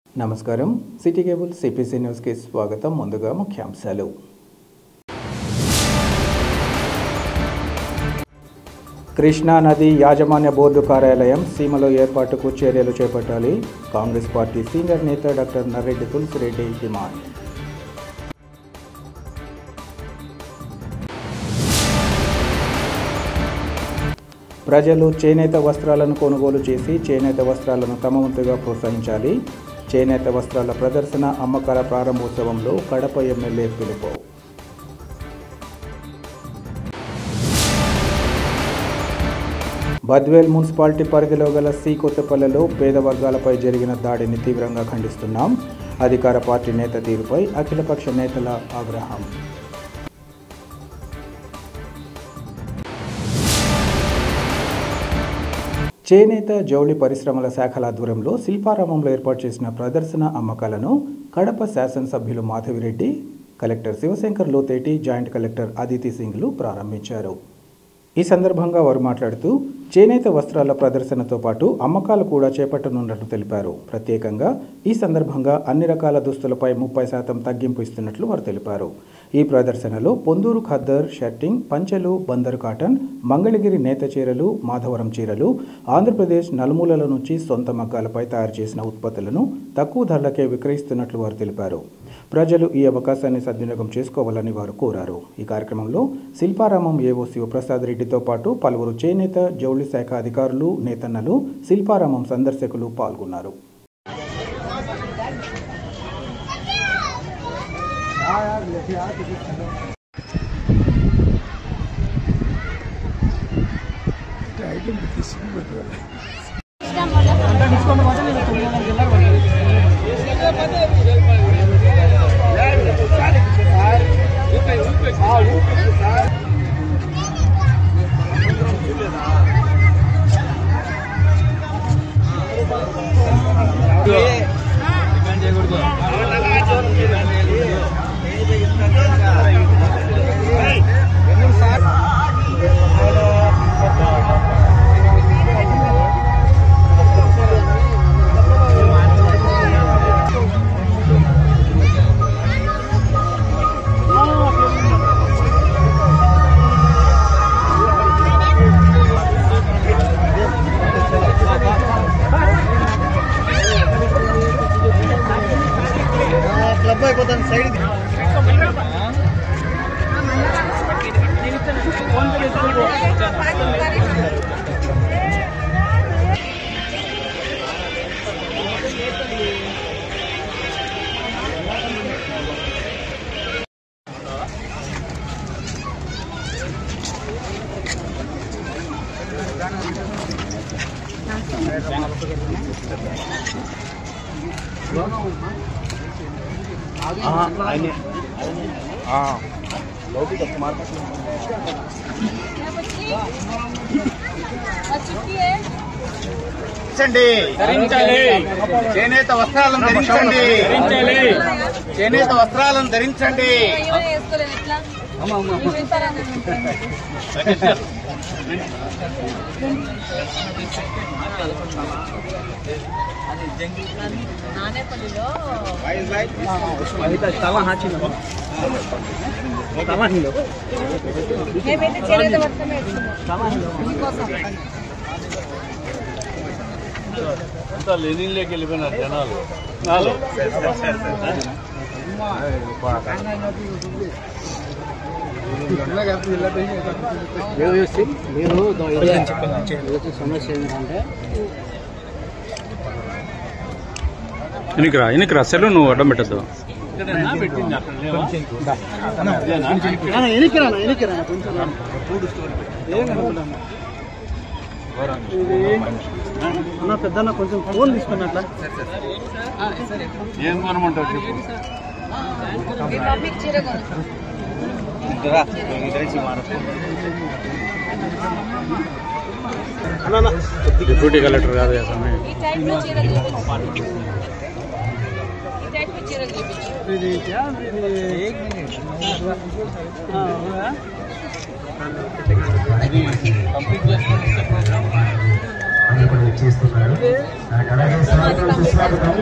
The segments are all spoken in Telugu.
నమస్కారం సిటీ కేబుల్ సిపిసి న్యూస్ కి స్వాగతం. ముందుగా ముఖ్యాంశాలు. కృష్ణా నది యాజమాన్య బోర్డు కార్యాలయం సీమలో ఏర్పాటుకు చర్యలు చేపట్టాలి. కాంగ్రెస్ పార్టీ సీనియర్ నేత డాక్టర్ నర్రెడ్డి తులసిరెడ్డి డిమాండ్. ప్రజలు చేనేత వస్త్రాలను కొనుగోలు చేసి చేనేత వస్త్రాలను తమ వంతుగా ప్రోత్సహించాలి. చేనేత వస్త్రాల ప్రదర్శన అమ్మకాల ప్రారంభోత్సవంలో కడప ఎమ్మెల్యే పిలుపు. బద్వేల్ మున్సిపాలిటీ పరిధిలో గల సి కొత్తపల్లెలో పేద వర్గాలపై జరిగిన దాడిని తీవ్రంగా ఖండిస్తున్నాం. అధికార పార్టీ నేత తీరుపై అఖిలపక్ష నేతల ఆగ్రహం. చేనేత జౌళి పరిశ్రమల శాఖల ఆధ్వర్యంలో శిల్పారామంలో ఏర్పాటు చేసిన ప్రదర్శన అమ్మకాలను కడప శాసనసభ్యులు Madhavireddy, collector Shivashankar Lotheti, joint collector Aditi సింగ్లు ప్రారంభించారు. ఈ సందర్భంగా వారు మాట్లాడుతూ చేనేత వస్త్రాల ప్రదర్శనతో పాటు అమ్మకాలు కూడా చేపట్టనున్నట్లు తెలిపారు. ప్రత్యేకంగా ఈ సందర్భంగా అన్ని రకాల దుస్తులపై 30% తగ్గింపు ఇస్తున్నట్లు వారు తెలిపారు. ఈ ప్రదర్శనలో పొందూరు ఖద్దర్, షర్టింగ్, పంచెలు, బందరు కాటన్, మంగళగిరి నేత చీరలు, మాధవరం చీరలు, ఆంధ్రప్రదేశ్ నలుమూలల నుంచి సొంత మగ్గాలపై తయారు చేసిన ఉత్పత్తులను తక్కువ ధరలకే విక్రయిస్తున్నట్లు వారు తెలిపారు. ప్రజలు ఈ అవకాశాన్ని సద్వినియోగం చేసుకోవాలని వారు కోరారు. ఈ కార్యక్రమంలో శిల్పారామం ఏవో శివప్రసాద్ రెడ్డితో పాటు పలువురు చేనేత జౌళి శాఖ అధికారులు, నేతన్నలు, శిల్పారామం సందర్శకులు పాల్గొన్నారు. చేనేత వస్త్రాలను ధరించండి. చేనేత వస్త్రాలను ధరించండి. అంతా లెనిన్లోకి వెళ్ళిపోయినారు జనాలు. సమస్య ఏంటంటే ఎన్నికరా సెల్ నువ్వు అడ్డం పెట్టద్దు. అన్న పెద్దన్న కొంచెం ఫోన్ తీసుకున్నట్లా ఏం కొనమంటావు చెప్పు. డిప్యూటీ కలెక్టర్ కాదు కదా స్వామి. కంప్లీట్ చేసుకుంటే చేస్తున్నారు. అలాగే స్వాగతం సుస్వాగతం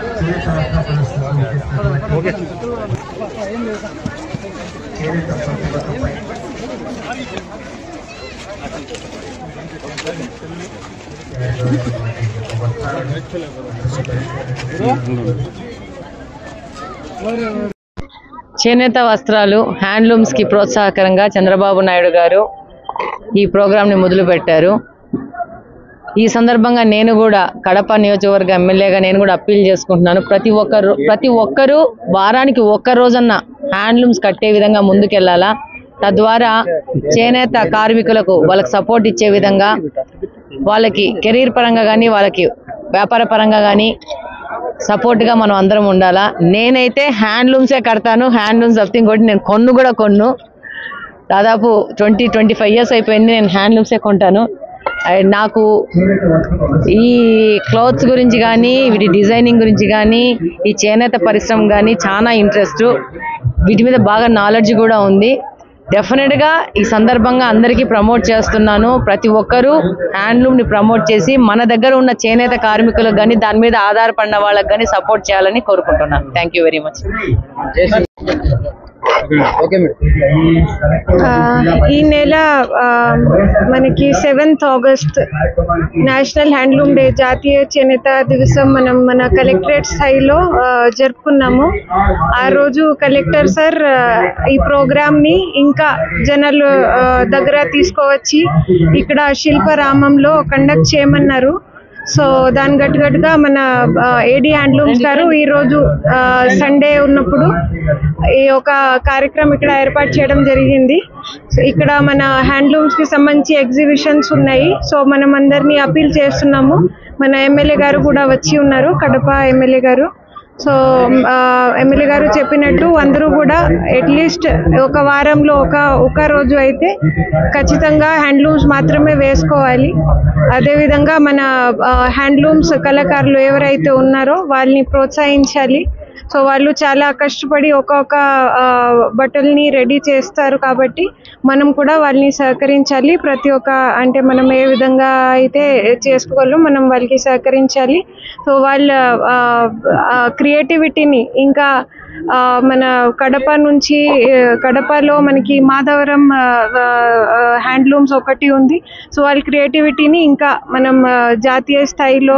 చేనేత వస్త్రాలు హ్యాండ్లూమ్స్ కి ప్రోత్సాహకరంగా చంద్రబాబు నాయుడు గారు ఈ ప్రోగ్రామ్ ని మొదలుపెట్టారు. ఈ సందర్భంగా నేను కూడా కడప నియోజకవర్గ ఎమ్మెల్యేగా నేను కూడా అప్పీల్ చేసుకుంటున్నాను. ప్రతి ఒక్కరూ వారానికి ఒక్క రోజన్నా హ్యాండ్లూమ్స్ కట్టే విధంగా ముందుకెళ్లాలా. తద్వారా చేనేత కార్మికులకు వాళ్ళకి సపోర్ట్ ఇచ్చే విధంగా, వాళ్ళకి కెరీర్ పరంగా కానీ వాళ్ళకి వ్యాపార పరంగా కానీ సపోర్ట్గా మనం అందరం ఉండాలా. నేనైతే హ్యాండ్లూమ్సే కడతాను. హ్యాండ్లూమ్స్ తప్పితే ఇంకోటి నేను కొన్ను దాదాపు 20-25 years అయిపోయింది నేను హ్యాండ్లూమ్సే కొంటాను. నాకు ఈ క్లాత్స్ గురించి కానీ వీటి డిజైనింగ్ గురించి కానీ ఈ చేనేత పరిశ్రమ కానీ చాలా ఇంట్రెస్ట్, వీటి మీద బాగా నాలెడ్జ్ కూడా ఉంది. డెఫినెట్గా ఈ సందర్భంగా అందరికీ ప్రమోట్ చేస్తున్నాను. ప్రతి ఒక్కరూ హ్యాండ్లూమ్ని ప్రమోట్ చేసి మన దగ్గర ఉన్న చేనేత కార్మికులకు కానీ దాని మీద ఆధారపడిన వాళ్ళకి కానీ సపోర్ట్ చేయాలని కోరుకుంటున్నాను. Thank you very much. ఈ నెల మనకి 7th August national handloom day, జాతీయ చేనేత దివసం మనం మన కలెక్టరేట్ స్థాయిలో జరుపుకున్నాము. ఆ రోజు కలెక్టర్ సార్ ఈ ప్రోగ్రామ్ ని ఇంకా జనాల దగ్గర తీసుకువచ్చి ఇక్కడ శిల్పారామంలో కండక్ట్ చేయమన్నారు. సో దాని గట్టుగా మన ఏడీ హ్యాండ్లూమ్స్ గారు ఈరోజు సండే ఉన్నప్పుడు ఈ ఒక కార్యక్రమం ఇక్కడ ఏర్పాటు చేయడం జరిగింది. సో ఇక్కడ మన హ్యాండ్లూమ్స్ కి సంబంధించి ఎగ్జిబిషన్స్ ఉన్నాయి. సో మనం అందరినీ అపీల్ చేస్తున్నాము. మన ఎమ్మెల్యే గారు కూడా వచ్చి ఉన్నారు, కడప ఎమ్మెల్యే గారు. సో ఎమ్మెల్యే గారు చెప్పినట్టు అందరూ కూడా అట్లీస్ట్ ఒక వారంలో ఒక రోజు అయితే ఖచ్చితంగా హ్యాండ్లూమ్స్ మాత్రమే వేసుకోవాలి. అదేవిధంగా మన హ్యాండ్లూమ్స్ కళాకారులు ఎవరైతే ఉన్నారో వాళ్ళని ప్రోత్సహించాలి. సో వాళ్ళు చాలా కష్టపడి ఒక్కొక్క బట్టల్ని రెడీ చేస్తారు కాబట్టి మనం కూడా వాళ్ళని సహకరించాలి. ప్రతి ఒక్క అంటే మనం ఏ విధంగా అయితే చేసుకోవాలో మనం వాళ్ళకి సహకరించాలి. సో వాళ్ళ క్రియేటివిటీని ఇంకా మన కడపలో మనకి మాధవరం హ్యాండ్లూమ్స్ ఒకటి ఉంది. సో వాళ్ళ క్రియేటివిటీని ఇంకా మనం జాతీయ స్థాయిలో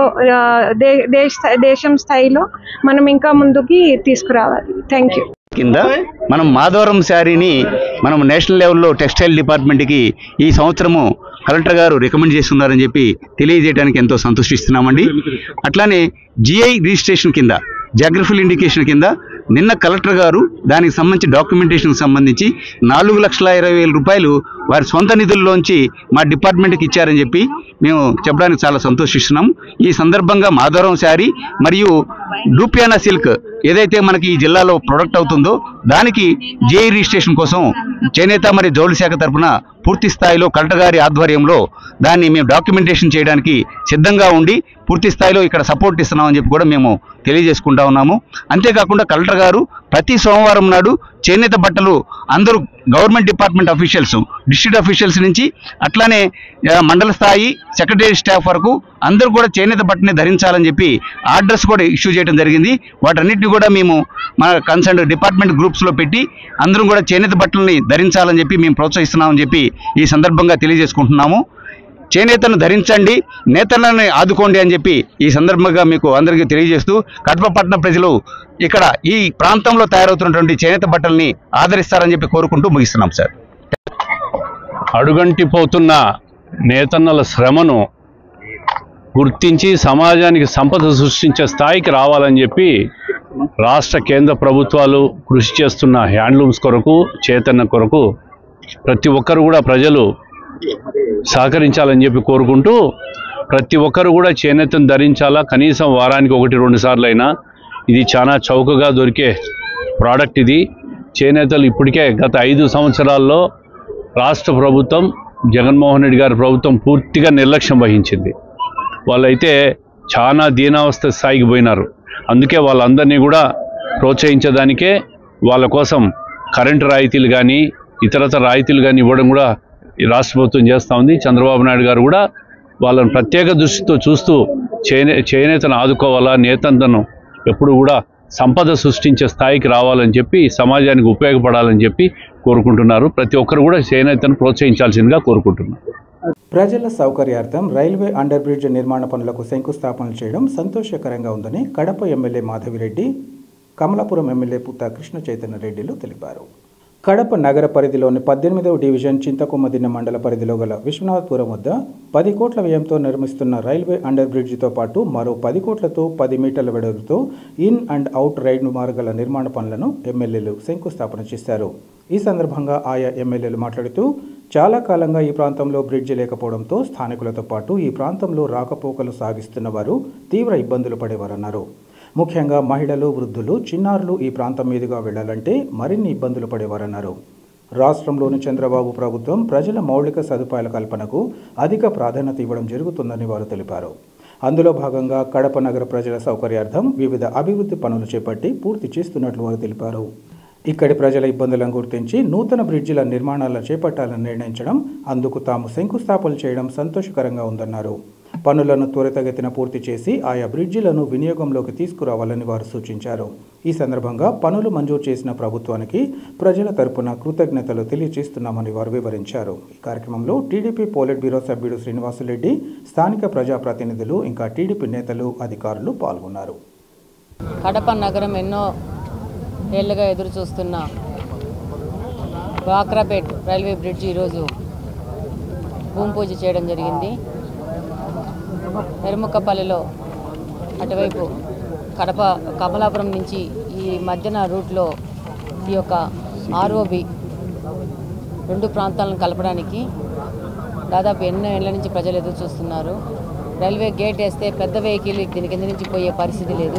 దేశం స్థాయిలో మనం ఇంకా ముందుకి తీసుకురావాలి. Thank you. కింద మనం మాధవరం శారీని మనం నేషనల్ లెవెల్లో టెక్స్టైల్ డిపార్ట్మెంట్కి ఈ సంవత్సరము కలెక్టర్ గారు రికమెండ్ చేస్తున్నారని చెప్పి తెలియజేయడానికి ఎంతో సంతోషిస్తున్నామండి. అట్లానే జిఐ రిజిస్ట్రేషన్ కింద, జాగ్రఫికల్ ఇండికేషన్ కింద నిన్న కలెక్టర్ గారు దానికి సంబంధించి డాక్యుమెంటేషన్కి సంబంధించి 4,20,000 రూపాయలు వారి సొంత నిధుల్లోంచి మా డిపార్ట్మెంట్కి ఇచ్చారని చెప్పి మేము చెప్పడానికి చాలా సంతోషిస్తున్నాం. ఈ సందర్భంగా మాధవరం శారీ మరియు డూపియానా సిల్క్ ఏదైతే మనకి ఈ జిల్లాలో ప్రొడక్ట్ అవుతుందో దానికి జేఈ రిజిస్ట్రేషన్ కోసం చేనేత మరియు జౌళి శాఖ తరఫున పూర్తి స్థాయిలో కలెక్టర్ గారి ఆధ్వర్యంలో దాన్ని మేము డాక్యుమెంటేషన్ చేయడానికి సిద్ధంగా ఉండి పూర్తి స్థాయిలో ఇక్కడ సపోర్ట్ ఇస్తున్నామని చెప్పి కూడా మేము తెలియజేసుకుంటా ఉన్నాము. అంతేకాకుండా కలెక్టర్ గారు ప్రతి సోమవారం నాడు చేనేత బట్టలు అందరూ government department officials, district officials నుంచి అట్లానే మండల స్థాయి సెక్రటరీ స్టాఫ్ వరకు అందరూ కూడా చేనేత బట్టని ధరించాలని చెప్పి ఆర్డర్స్ కూడా ఇష్యూ చేయడం జరిగింది. వాటన్నిటిని కూడా మేము మన కన్సర్న్ డిపార్ట్మెంట్ గ్రూప్స్లో పెట్టి అందరూ కూడా చేనేత బట్టలని ధరించాలని చెప్పి మేము ప్రోత్సహిస్తున్నామని చెప్పి ఈ సందర్భంగా తెలియజేసుకుంటున్నాము. చేనేతను ధరించండి, నేతలను ఆదుకోండి అని చెప్పి ఈ సందర్భంగా మీకు అందరికీ తెలియజేస్తూ కడప పట్టణ ప్రజలు ఇక్కడ ఈ ప్రాంతంలో తయారవుతున్నటువంటి చేనేత బట్టల్ని ఆదరిస్తారని చెప్పి కోరుకుంటూ ముగిస్తున్నాం సార్. అడుగంటిపోతున్న నేతన్నల శ్రమను గుర్తించి సమాజానికి సంపద సృష్టించే స్థాయికి రావాలని చెప్పి రాష్ట్ర కేంద్ర ప్రభుత్వాలు కృషి చేస్తున్న హ్యాండ్లూమ్స్ కొరకు, చేతన్న కొరకు ప్రతి ఒక్కరు కూడా ప్రజలు సహకరించాలని చెప్పి కోరుకుంటూ ప్రతి ఒక్కరు కూడా చేనేతను ధరించాలా. కనీసం వారానికి 1-2 సార్లు అయినా. ఇది చాలా చౌకగా దొరికే ప్రోడక్ట్. ఇది చేనేతలు ఇప్పటికే గత 5 సంవత్సరాల్లో రాష్ట్ర ప్రభుత్వం, జగన్మోహన్ రెడ్డి గారి ప్రభుత్వం పూర్తిగా నిర్లక్ష్యం వహించింది. వాళ్ళైతే చాలా దీనావస్థ స్థాయికి పోయినారు. అందుకే వాళ్ళందరినీ కూడా ప్రోత్సహించడానికే వాళ్ళ కోసం కరెంటు రాయితీలు కానీ ఇతరతర రాయితీలు కానీ ఇవ్వడం కూడా ఈ రాష్ట్ర ప్రభుత్వం చేస్తూ ఉంది. చంద్రబాబు నాయుడు గారు కూడా వాళ్ళని ప్రత్యేక దృష్టితో చూస్తూ చేనేతను ఆదుకోవాలా, నేతను ఎప్పుడు కూడా సంపద సృష్టించే స్థాయికి రావాలని చెప్పి సమాజానికి ఉపయోగపడాలని చెప్పి కోరుకుంటున్నారు. ప్రతి ఒక్కరు కూడా చేనేతను ప్రోత్సహించాల్సిందిగా కోరుకుంటున్నారు. ప్రజల సౌకర్యార్థం రైల్వే అండర్ బ్రిడ్జ్ నిర్మాణ పనులకు శంకుస్థాపనలు చేయడం సంతోషకరంగా ఉందని కడప ఎమ్మెల్యే మాధవిరెడ్డి, కమలాపురం ఎమ్మెల్యే పుత్త కృష్ణ చైతన్య రెడ్డిలు తెలిపారు. కడప నగర పరిధిలోని 18వ డివిజన్ చింతకొమ్మదిన్న మండల పరిధిలో గల విశ్వనాథపురం వద్ద 10 కోట్ల వ్యయంతో నిర్మిస్తున్న రైల్వే అండర్ బ్రిడ్జితో పాటు మరో 10 కోట్లతో 10 మీటర్ల వెడల్పుతో ఇన్ అండ్ అవుట్ రైడ్ మార్గాల నిర్మాణ పనులను ఎమ్మెల్యేలు శంకుస్థాపన చేశారు. ఈ సందర్భంగా ఆయా ఎమ్మెల్యేలు మాట్లాడుతూ చాలా కాలంగా ఈ ప్రాంతంలో బ్రిడ్జి లేకపోవడంతో స్థానికులతో పాటు ఈ ప్రాంతంలో రాకపోకలు సాగిస్తున్న వారు తీవ్ర ఇబ్బందులు పడేవారన్నారు. ముఖ్యంగా మహిళలు, వృద్ధులు, చిన్నారులు ఈ ప్రాంతం మీదుగా వెళ్లాలంటే మరిన్ని ఇబ్బందులు పడేవారన్నారు. రాష్ట్రంలోని చంద్రబాబు ప్రభుత్వం ప్రజల మౌలిక సదుపాయాల కల్పనకు అధిక ప్రాధాన్యత ఇవ్వడం జరుగుతుందని వారు తెలిపారు. అందులో భాగంగా కడప నగర ప్రజల సౌకర్యార్థం వివిధ అభివృద్ధి పనులు చేపట్టి పూర్తి చేస్తున్నట్లు వారు తెలిపారు. ఇక్కడి ప్రజల ఇబ్బందులను గుర్తించి నూతన బ్రిడ్జిల నిర్మాణాలను చేపట్టాలని నిర్ణయించడం, అందుకు తాము శంకుస్థాపనలు చేయడం సంతోషకరంగా ఉందన్నారు. పనులను త్వరితగతిన పూర్తి చేసి ఆయా బ్రిడ్జిలను వినియోగంలోకి తీసుకురావాలని వారు సూచించారు. ఈ సందర్భంగా పనులు మంజూరు చేసిన ప్రభుత్వానికి ప్రజల తరపున కృతజ్ఞతలు తెలియజేస్తున్నామని వారు వివరించారు. ఈ కార్యక్రమంలో టీడీపీ పోలిట్ బ్యూరో సభ్యుడు శ్రీనివాసులరెడ్డి, స్థానిక ప్రజాప్రతినిధులు, ఇంకా టీడీపీ నేతలు, అధికారులు పాల్గొన్నారు. కడప నగరం ఎన్నో ఏళ్లుగా ఎదురు చూస్తున్న వాక్రాపేట్ రైల్వే బ్రిడ్జ్ ఈరోజు భూమి పూజ చేయడం జరిగింది. ఎరుముక్కపల్లిలో అటువైపు కడప కమలాపురం నుంచి ఈ మధ్యన రూట్లో ఈ యొక్క ఆర్ఓబి 2 ప్రాంతాలను కలపడానికి దాదాపు ఎన్నో ఏళ్ల నుంచి ప్రజలు ఎదురు చూస్తున్నారు. రైల్వే గేట్ వేస్తే పెద్ద వెహికల్ దీని కింద నుంచి పోయే పరిస్థితి లేదు.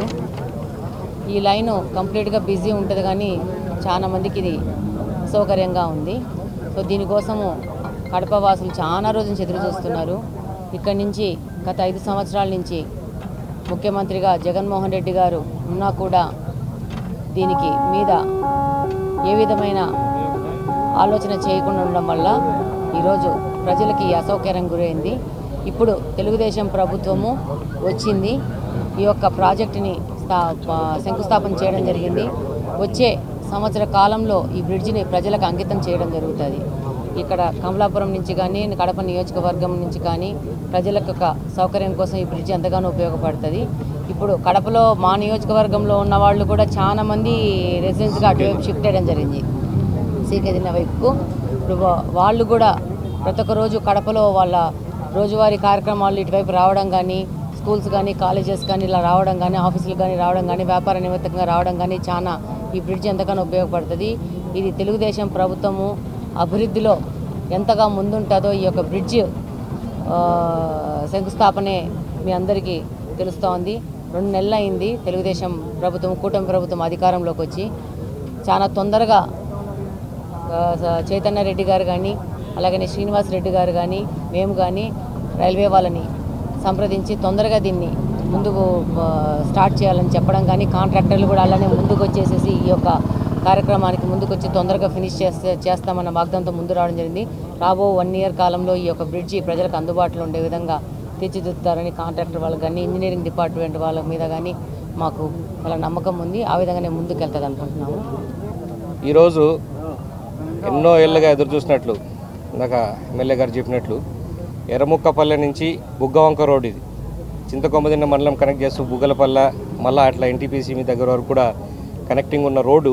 ఈ లైను కంప్లీట్గా బిజీ ఉంటుంది, కానీ చాలా మందికి ఇది సౌకర్యంగా ఉంది. సో దీనికోసము కడప వాసులు చాలా రోజుల నుంచి ఎదురు చూస్తున్నారు. ఇక్కడి నుంచి గత 5 సంవత్సరాల నుంచి ముఖ్యమంత్రిగా జగన్మోహన్ రెడ్డి గారు ఉన్నా కూడా దీనికి మీద ఏ విధమైన ఆలోచన చేయకుండా ఉండడం వల్ల ఈరోజు ప్రజలకి అసౌకర్యం గురైంది. ఇప్పుడు తెలుగుదేశం ప్రభుత్వము వచ్చింది, ఈ యొక్క ప్రాజెక్టుని శంకుస్థాపన చేయడం జరిగింది. వచ్చే సంవత్సర కాలంలో ఈ బ్రిడ్జిని ప్రజలకు అంకితం చేయడం జరుగుతుంది. ఇక్కడ కమలాపురం నుంచి కానీ, కడప నియోజకవర్గం నుంచి కానీ ప్రజలకు ఒక సౌకర్యం కోసం ఈ బ్రిడ్జి ఎంతగానో ఉపయోగపడుతుంది. ఇప్పుడు కడపలో మా నియోజకవర్గంలో ఉన్న వాళ్ళు కూడా చాలా మంది రెసిడెన్స్గా అటువైపు షిఫ్ట్ చేయడం జరిగింది, సీకేదిన్న వైపుకు. ఇప్పుడు వాళ్ళు కూడా ప్రతి ఒక్క రోజు కడపలో వాళ్ళ రోజువారీ కార్యక్రమాలు ఇటువైపు రావడం కానీ, స్కూల్స్ కానీ, కాలేజెస్ కానీ ఇలా రావడం కానీ, ఆఫీసులు కానీ రావడం కానీ, వ్యాపార నిమిత్తంగా రావడం కానీ చాలా ఈ బ్రిడ్జ్ ఎంతగానో ఉపయోగపడుతుంది. ఇది తెలుగుదేశం ప్రభుత్వము అభివృద్ధిలో ఎంతగా ముందుంటుందో ఈ యొక్క బ్రిడ్జ్ శంకుస్థాపనే మీ అందరికీ తెలుస్తోంది. 2 నెలలు అయింది తెలుగుదేశం ప్రభుత్వం, కూటమి ప్రభుత్వం అధికారంలోకి వచ్చి. చాలా తొందరగా చైతన్య రెడ్డి గారు కానీ, అలాగనే శ్రీనివాస్ రెడ్డి గారు కానీ, మేము కానీ రైల్వే వాళ్ళని సంప్రదించి తొందరగా దీన్ని ముందుకు స్టార్ట్ చేయాలని చెప్పడం కానీ, కాంట్రాక్టర్లు కూడా అలానే ముందుకు వచ్చేసేసి ఈ యొక్క కార్యక్రమానికి ముందుకు వచ్చి తొందరగా ఫినిష్ చేస్తామన్న వాగ్దానంతో ముందు రావడం జరిగింది. రాబో 1 ఇయర్ కాలంలో ఈ యొక్క బ్రిడ్జి ప్రజలకు అందుబాటులో ఉండే విధంగా తీర్చిదిద్దుతారని కాంట్రాక్టర్ వాళ్ళకి కానీ, ఇంజనీరింగ్ డిపార్ట్మెంట్ వాళ్ళ మీద కానీ మాకు చాలా నమ్మకం ఉంది. ఆ విధంగానే ముందుకు వెళ్తుంది అనుకుంటున్నాము. ఈరోజు ఎన్నో ఏళ్ళుగా ఎదురు చూసినట్లు ఇందాక ఎమ్మెల్యే గారు చెప్పినట్లు ఎర్రముక్కపల్లె నుంచి బుగ్గవంక రోడ్, ఇది చింతకొమ్మదిన్న మండలం కనెక్ట్ చేస్తూ బుగ్గలపల్లె మళ్ళీ అట్లా ఎన్టీపీసీ మీ దగ్గర వరకు కూడా కనెక్టింగ్ ఉన్న రోడ్డు.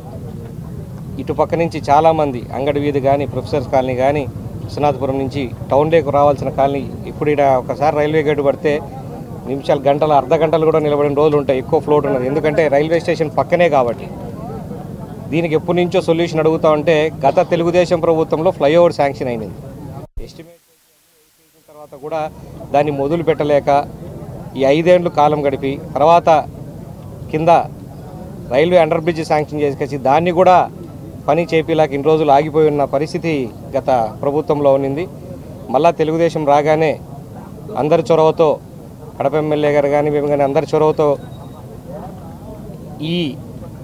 ఇటుపక్క నుంచి చాలామంది అంగడి వీధి కానీ, ప్రొఫెసర్స్ కాలనీ కానీ, విశ్వనాథపురం నుంచి టౌన్లోకి రావాల్సిన కాలనీ ఇప్పుడు ఇక్కడ ఒకసారి రైల్వే గేటు పడితే నిమిషాలు, గంటలు, అర్ధ గంటలు కూడా నిలబడిన రోజులు ఉంటాయి. ఎక్కువ ఫ్లోట్ ఉన్నది, ఎందుకంటే రైల్వే స్టేషన్ పక్కనే కాబట్టి. దీనికి ఎప్పటి నుంచో సొల్యూషన్ అడుగుతా ఉంటే గత తెలుగుదేశం ప్రభుత్వంలో ఫ్లైఓవర్ శాంక్షన్ అయినది. ఎస్టిమేట్ చేసిన తర్వాత కూడా దాన్ని మొదలు పెట్టలేక ఈ 5 ఏళ్ళు కాలం గడిపి తర్వాత కింద రైల్వే అండర్ బ్రిడ్జ్ శాంక్షన్ చేసుకొచ్చి దాన్ని కూడా పని చేపేలాగా ఇన్ని రోజులు ఆగిపోయి ఉన్న పరిస్థితి గత ప్రభుత్వంలో ఉన్నింది. మళ్ళా తెలుగుదేశం రాగానే అందరి చొరవతో, కడప ఎమ్మెల్యే గారు కానీ మేము కానీ అందరి చొరవతో ఈ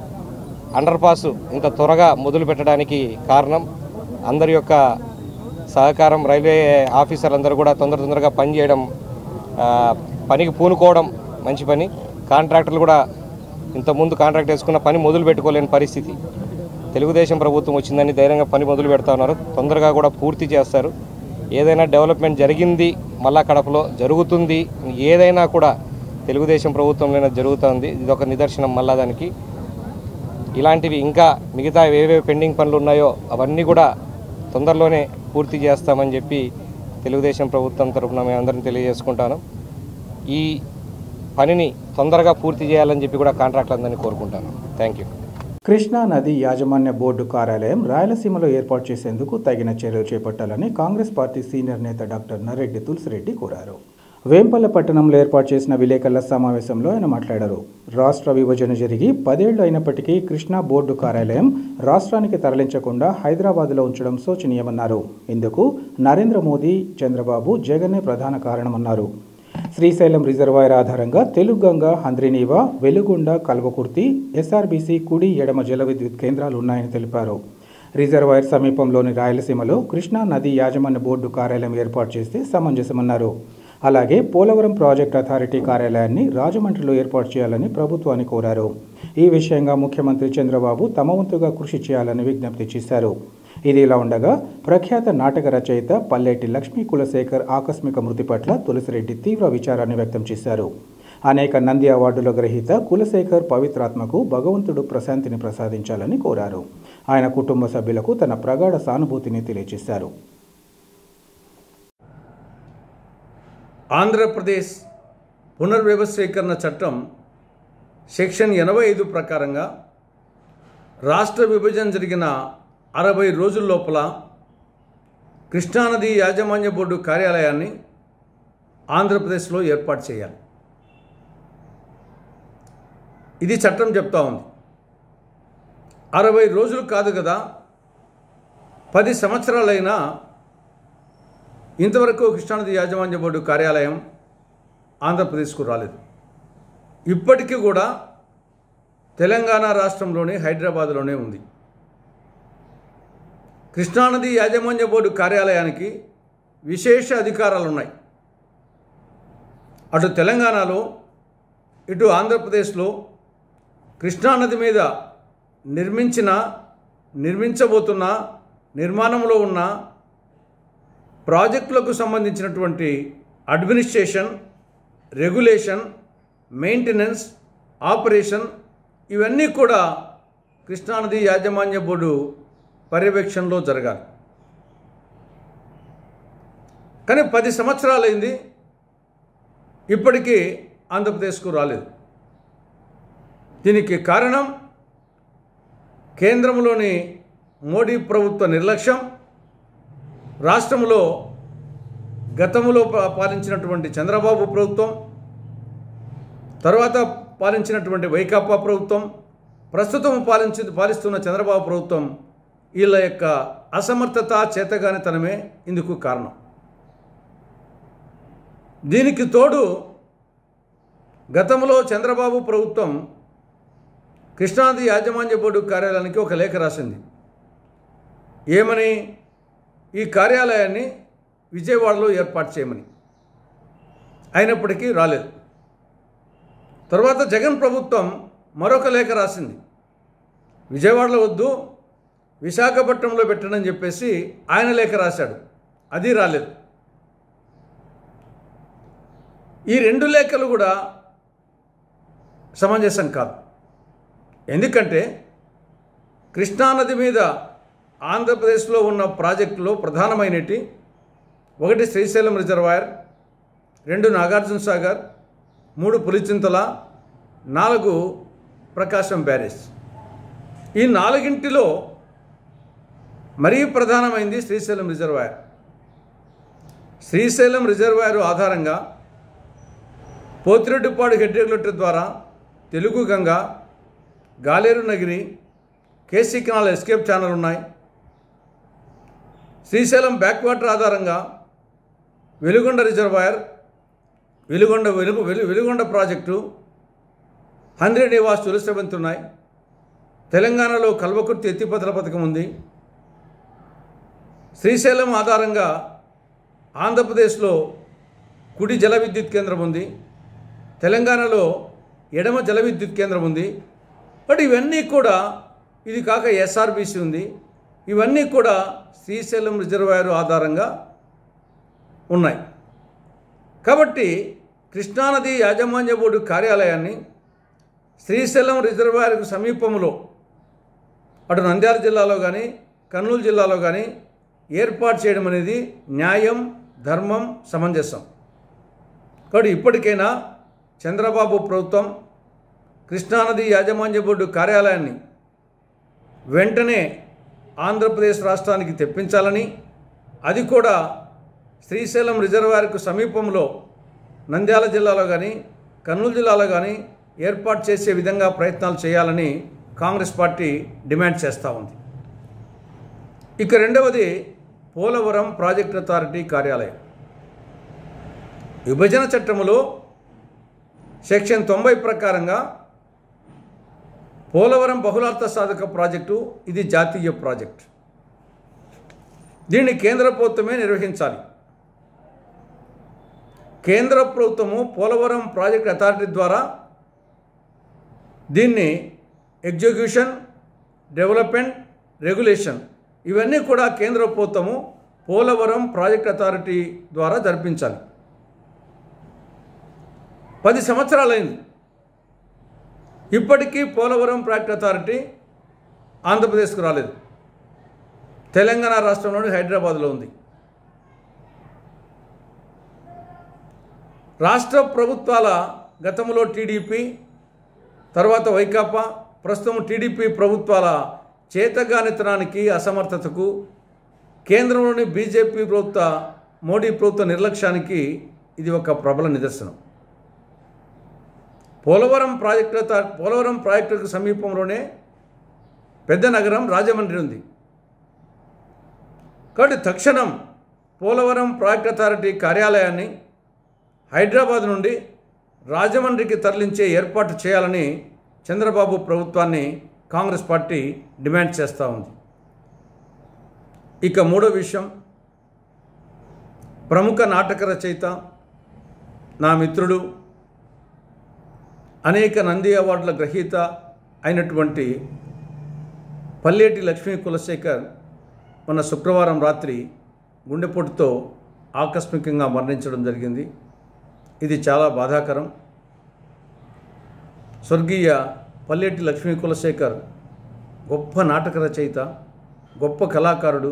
అండర్ పాస్ ఇంత త్వరగా మొదలు పెట్టడానికి కారణం అందరి యొక్క సహకారం రైల్వే ఆఫీసర్లందరూ కూడా తొందరగా పనిచేయడం, పనికి పూనుకోవడం మంచి పని. కాంట్రాక్టర్లు కూడా ఇంతకుముందు కాంట్రాక్ట్ వేసుకున్న పని మొదలు పెట్టుకోలేని పరిస్థితి. తెలుగుదేశం ప్రభుత్వం వచ్చిందని ధైర్యంగా పని మొదలు పెడతా ఉన్నారు. తొందరగా కూడా పూర్తి చేస్తారు. ఏదైనా డెవలప్మెంట్ జరిగింది మళ్ళా కడపలో జరుగుతుంది, ఏదైనా కూడా తెలుగుదేశం ప్రభుత్వంలోనే జరుగుతుంది. ఇది ఒక నిదర్శనం. మళ్ళా దానికి ఇలాంటివి ఇంకా మిగతా ఏవేవి పెండింగ్ పనులు ఉన్నాయో అవన్నీ కూడా తొందరలోనే పూర్తి చేస్తామని చెప్పి తెలుగుదేశం ప్రభుత్వం తరఫున మేము అందరం తెలియజేసుకుంటాను. ఈ పనిని తొందరగా పూర్తి చేయాలని చెప్పి కూడా కాంట్రాక్టులందరినీ కోరుకుంటాను. Thank you. కృష్ణా నది యాజమాన్య బోర్డు కార్యాలయం రాయలసీమలో ఏర్పాటు చేసేందుకు తగిన చర్యలు చేపట్టాలని కాంగ్రెస్ పార్టీ సీనియర్ నేత డాక్టర్ నర్రెడ్డి తులసిరెడ్డి కోరారు. వేంపల్లె పట్టణంలో ఏర్పాటు చేసిన విలేకరుల సమావేశంలో ఆయన మాట్లాడారు. రాష్ట్ర విభజన జరిగి 10 ఏళ్లు అయినప్పటికీ కృష్ణా బోర్డు కార్యాలయం రాష్ట్రానికి తరలించకుండా హైదరాబాద్లో ఉంచడం శోచనీయమన్నారు. ఇందుకు నరేంద్ర మోదీ, చంద్రబాబు, జగనే ప్రధాన కారణమన్నారు. శ్రీశైలం రిజర్వాయర్ ఆధారంగా తెలుగంగ, హంద్రినీవా, వెలుగొండ, కల్వకుర్తి, ఎస్ఆర్బీసీ కుడి, ఎడమ జల విద్యుత్ కేంద్రాలు ఉన్నాయని తెలిపారు. రిజర్వాయర్ సమీపంలోని రాయలసీమలో కృష్ణా నది యాజమాన్య బోర్డు కార్యాలయం ఏర్పాటు చేస్తే సమంజసమన్నారు. అలాగే పోలవరం ప్రాజెక్ట్ అథారిటీ కార్యాలయాన్ని రాజమండ్రిలో ఏర్పాటు చేయాలని ప్రభుత్వాన్ని కోరారు. ఈ విషయంగా ముఖ్యమంత్రి చంద్రబాబు తమ వంతుగా కృషి చేయాలని విజ్ఞప్తి చేశారు. ఇది ఇలా ఉండగా ప్రఖ్యాత నాటక రచయిత పల్లేటి లక్ష్మీ కులశేఖర్ ఆకస్మిక మృతి పట్ల తులసిరెడ్డి తీవ్ర విచారాన్ని వ్యక్తం చేశారు. అనేక నంది అవార్డుల గ్రహీత కులశేఖర్ పవిత్రాత్మకు భగవంతుడు ప్రశాంతిని ప్రసాదించాలని కోరారు. ఆయన కుటుంబ సభ్యులకు తన ప్రగాఢ సానుభూతిని తెలియజేశారు. ఆంధ్రప్రదేశ్ పునర్వ్యవస్థీకరణ చట్టం సెక్షన్ 85 ప్రకారంగా రాష్ట్ర విభజన జరిగిన 60 రోజుల లోపల కృష్ణానది యాజమాన్య బోర్డు కార్యాలయాన్ని ఆంధ్రప్రదేశ్లో ఏర్పాటు చేయాలి. ఇది చట్టం చెప్తా ఉంది. 60 రోజులు కాదు కదా, 10 సంవత్సరాలైనా ఇంతవరకు కృష్ణానది యాజమాన్య బోర్డు కార్యాలయం ఆంధ్రప్రదేశ్కు రాలేదు. ఇప్పటికీ కూడా తెలంగాణ రాష్ట్రంలోని హైదరాబాద్లోనే ఉంది. కృష్ణానది యాజమాన్య బోర్డు కార్యాలయానికి విశేష అధికారాలు ఉన్నాయి. అటు తెలంగాణలో ఇటు ఆంధ్రప్రదేశ్లో కృష్ణానది మీద నిర్మించబోతున్న నిర్మాణంలో ఉన్న ప్రాజెక్టులకు సంబంధించినటువంటి అడ్మినిస్ట్రేషన్, రెగ్యులేషన్, మెయింటెనెన్స్, ఆపరేషన్ ఇవన్నీ కూడా కృష్ణానది యాజమాన్య బోర్డు పర్యవేక్షణలో జరగాలి. కానీ 10 సంవత్సరాలైంది, ఇప్పటికీ ఆంధ్రప్రదేశ్కు రాలేదు. దీనికి కారణం కేంద్రంలోని మోడీ ప్రభుత్వ నిర్లక్ష్యం, రాష్ట్రంలో గతంలో పాలించినటువంటి చంద్రబాబు ప్రభుత్వం, తర్వాత పాలించినటువంటి వైకాపా ప్రభుత్వం, ప్రస్తుతం పాలిస్తున్న చంద్రబాబు ప్రభుత్వం, వీళ్ళ యొక్క అసమర్థత, చేతగానితనమే ఇందుకు కారణం. దీనికి తోడు గతంలో చంద్రబాబు ప్రభుత్వం కృష్ణానది యాజమాన్య బోర్డు కార్యాలయానికి ఒక లేఖ రాసింది. ఏమని? ఈ కార్యాలయాన్ని విజయవాడలో ఏర్పాటు చేయమని. అయినప్పటికీ రాలేదు. తర్వాత జగన్ ప్రభుత్వం మరొక లేఖ రాసింది. విజయవాడలో వద్దు, విశాఖపట్నంలో పెట్టనని చెప్పేసి ఆయన లేఖ రాశాడు. అది రాలేదు. ఈ 2 లేఖలు కూడా సమంజసం కాదు. ఎందుకంటే కృష్ణానది మీద ఆంధ్రప్రదేశ్లో ఉన్న ప్రాజెక్టులో ప్రధానమైనటి 1 శ్రీశైలం రిజర్వాయర్, 2 నాగార్జున సాగర్, 3 పులిచింతల, 4 ప్రకాశం బ్యారేజ్. ఈ 4ంటిలో మరీ ప్రధానమైంది శ్రీశైలం రిజర్వాయర్. శ్రీశైలం రిజర్వాయర్ ఆధారంగా పోతిరెడ్డిపాడు హెడ్ రెగ్యులేటర్ ద్వారా Telugu Ganga, Galeru Nagari, KC canal escape channel ఉన్నాయి. శ్రీశైలం బ్యాక్ వాటర్ ఆధారంగా వెలుగొండ రిజర్వాయర్, వెలుగొండ ప్రాజెక్టు, హంద్రినీవా తులసివంతి ఉన్నాయి. తెలంగాణలో కల్వకుర్తి ఎత్తిపోతల పథకం ఉంది. శ్రీశైలం ఆధారంగా ఆంధ్రప్రదేశ్లో కుడి జల విద్యుత్ కేంద్రం ఉంది, తెలంగాణలో ఎడమ జల విద్యుత్ కేంద్రం ఉంది. బట్ ఇవన్నీ కూడా, ఇది కాక ఎస్ఆర్బిసి ఉంది, ఇవన్నీ కూడా శ్రీశైలం రిజర్వాయర్ ఆధారంగా ఉన్నాయి. కాబట్టి కృష్ణానది యాజమాన్య బోర్డు కార్యాలయాన్ని శ్రీశైలం రిజర్వాయర్కు సమీపంలో అటు నంద్యాల జిల్లాలో కానీ కర్నూలు జిల్లాలో కానీ ఏర్పాటు చేయడం అనేది న్యాయం, ధర్మం, సమంజసం. కాబట్టి ఇప్పటికైనా చంద్రబాబు ప్రభుత్వం కృష్ణానది యాజమాన్య బోర్డు కార్యాలయాన్ని వెంటనే ఆంధ్రప్రదేశ్ రాష్ట్రానికి తెప్పించాలని, అది కూడా శ్రీశైలం రిజర్వాయర్కు సమీపంలో నంద్యాల జిల్లాలో కానీ కర్నూలు జిల్లాలో కానీ ఏర్పాటు చేసే విధంగా ప్రయత్నాలు చేయాలని కాంగ్రెస్ పార్టీ డిమాండ్ చేస్తూ ఉంది. ఇక రెండవది పోలవరం ప్రాజెక్ట్ అథారిటీ కార్యాలయం. విభజన చట్టంలో సెక్షన్ 90 ప్రకారంగా పోలవరం బహుళార్థ సాధక ప్రాజెక్టు ఇది జాతీయ ప్రాజెక్ట్. దీన్ని కేంద్ర ప్రభుత్వమే నిర్వహించాలి. కేంద్ర ప్రభుత్వము పోలవరం ప్రాజెక్ట్ అథారిటీ ద్వారా దీన్ని ఎగ్జిక్యూషన్, డెవలప్మెంట్, రెగ్యులేషన్ ఇవన్నీ కూడా కేంద్ర ప్రభుత్వము పోలవరం ప్రాజెక్ట్ అథారిటీ ద్వారా జరిపించాలి. 10 సంవత్సరాలైంది, ఇప్పటికీ పోలవరం ప్రాజెక్ట్ అథారిటీ ఆంధ్రప్రదేశ్కు రాలేదు. తెలంగాణ రాష్ట్రంలోని హైదరాబాద్లో ఉంది. రాష్ట్ర ప్రభుత్వాల గతంలో టీడీపీ, తర్వాత వైకాపా, ప్రస్తుతం టీడీపీ ప్రభుత్వాల చేతగానితనానికి, అసమర్థతకు, కేంద్రంలోని బీజేపీ ప్రభుత్వ, మోడీ ప్రభుత్వ నిర్లక్ష్యానికి ఇది ఒక ప్రబల నిదర్శనం. పోలవరం ప్రాజెక్టుకు సమీపంలోనే పెద్ద నగరం రాజమండ్రి ఉంది. కాబట్టి తక్షణం పోలవరం ప్రాజెక్ట్ అథారిటీ కార్యాలయాన్ని హైదరాబాద్ నుండి రాజమండ్రికి తరలించే ఏర్పాటు చేయాలని చంద్రబాబు ప్రభుత్వాన్ని కాంగ్రెస్ పార్టీ డిమాండ్ చేస్తూ ఉంది. ఇక మూడో విషయం, ప్రముఖ నాటక రచయిత, నా మిత్రుడు, అనేక నంది అవార్డుల గ్రహీత అయినటువంటి పల్లేటి లక్ష్మీ కులశేఖర్ మొన్న శుక్రవారం రాత్రి గుండెపోటుతో ఆకస్మికంగా మరణించడం జరిగింది. ఇది చాలా బాధాకరం. స్వర్గీయ పల్లేటి లక్ష్మీ కులశేఖర్ గొప్ప నాటక రచయిత, గొప్ప కళాకారుడు.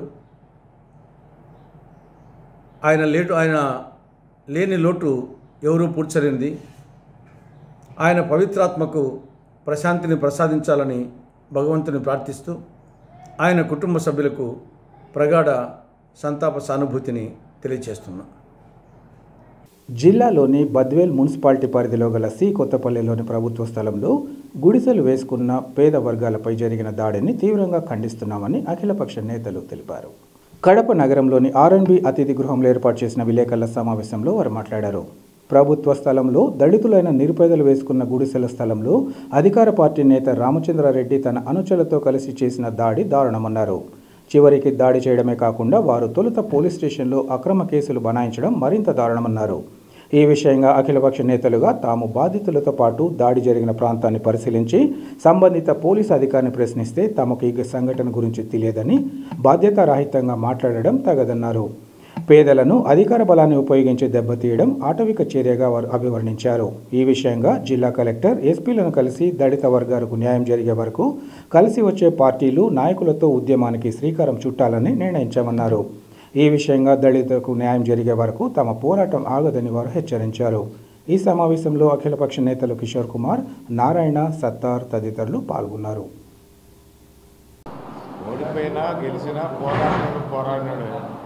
ఆయన లేని లోటు ఎవరూ పూడ్చలేనిది. ఆయన పవిత్రాత్మకు ప్రశాంతిని ప్రసాదించాలని భగవంతుని ప్రార్థిస్తూ ఆయన కుటుంబ సభ్యులకు ప్రగాఢ సంతాప సానుభూతిని తెలియజేస్తున్నా. జిల్లాలోని బద్వేల్ మున్సిపాలిటీ పరిధిలో గల సి కొత్తపల్లిలోని ప్రభుత్వ స్థలంలో గుడిసెలు వేసుకున్న పేద వర్గాలపై జరిగిన దాడిని తీవ్రంగా ఖండిస్తున్నామని అఖిలపక్ష నేతలు తెలిపారు. కడప నగరంలోని ఆర్ఎన్బి అతిథి గృహంలో ఏర్పాటు చేసిన విలేకరుల సమావేశంలో వారు మాట్లాడారు. ప్రభుత్వ స్థలంలో దళితులైన నిరుపేదలు వేసుకున్న గుడిసెల స్థలంలో అధికార పార్టీ నేత రామచంద్రారెడ్డి తన అనుచరులతో కలిసి చేసిన దాడి దారుణమన్నారు. చివరికి దాడి చేయడమే కాకుండా వారు తొలుత పోలీస్ స్టేషన్లో అక్రమ కేసులు బనాయించడం మరింత దారుణమన్నారు. ఈ విషయంగా అఖిలపక్ష నేతలుగా తాము బాధితులతో పాటు దాడి జరిగిన ప్రాంతాన్ని పరిశీలించి సంబంధిత పోలీసు అధికారిని ప్రశ్నిస్తే తమకు ఈ సంఘటన గురించి తెలియదని బాధ్యతారాహిత్యంగా మాట్లాడడం తగదన్నారు. పేదలను అధికార బలాన్ని ఉపయోగించి దెబ్బతీయడం ఆటవిక చర్యగా వారు అభివర్ణించారు. ఈ విషయంగా జిల్లా కలెక్టర్ ఎస్పీలను కలిసి దళిత వర్గాలకు న్యాయం జరిగే వరకు కలిసి వచ్చే పార్టీలు నాయకులతో ఉద్యమానికి శ్రీకారం చుట్టాలని నిర్ణయించామన్నారు. ఈ విషయంగా దళితులకు న్యాయం జరిగే వరకు తమ పోరాటం ఆగదని వారు హెచ్చరించారు. ఈ సమావేశంలో అఖిలపక్ష నేతలు కిషోర్ కుమార్, నారాయణ, సత్తార్ తదితరులు పాల్గొన్నారు. ఓడిపోయినా గెలిచినా పోరాడినాడు.